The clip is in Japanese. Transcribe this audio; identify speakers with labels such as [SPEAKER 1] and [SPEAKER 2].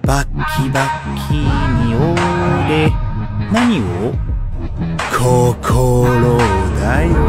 [SPEAKER 1] バッキバッキに折れ、何を？心だよ。